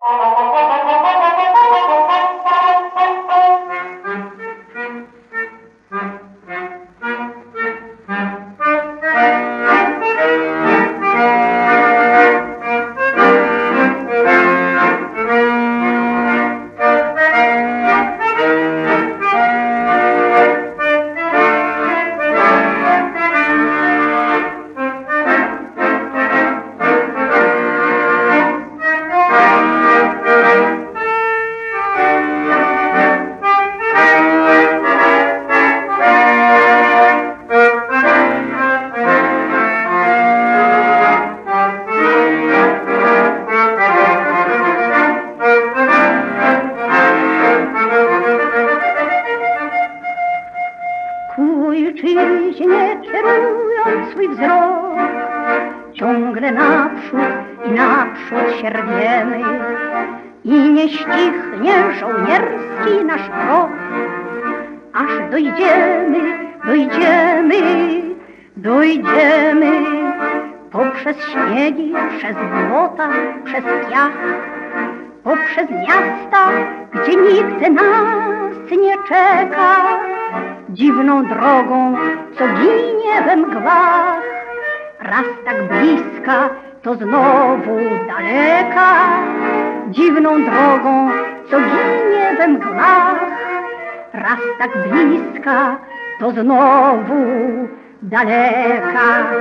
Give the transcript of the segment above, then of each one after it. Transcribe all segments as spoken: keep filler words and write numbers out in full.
Ojczyźnie kierując swój wzrok, ciągle naprzód i naprzód sierpiemy i nie ścichnie żołnierski nasz krok, aż dojdziemy, dojdziemy, dojdziemy poprzez śniegi, przez błota, przez piach, poprzez miasta, gdzie nikt nas nie czeka, dziwną drogą, co ginie we mgłach, raz tak bliska, to znowu daleka, dziwną drogą, co ginie we mgłach, raz tak bliska, to znowu daleka.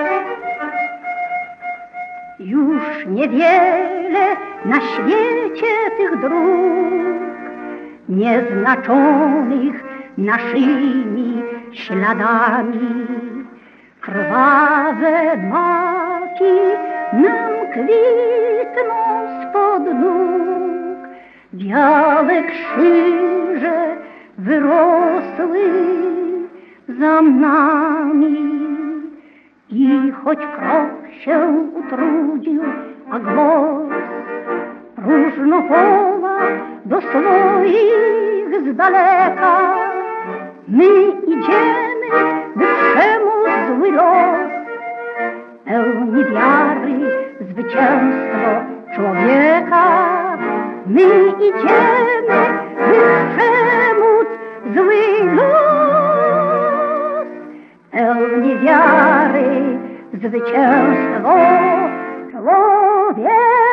Już niewiele na świecie tych dróg, nieznaczonych naszymi śladami, krwawe maki nam kwitną spod nóg, białe krzyże wyrosły za nami. I choć krok się utrudził, a głos próżno woła do swoich z daleka, my idziemy, by przemóc zły los, pełni wiary w zwycięstwo człowieka. My idziemy, by przemóc zły los, pełni wiary w zwycięstwo człowieka.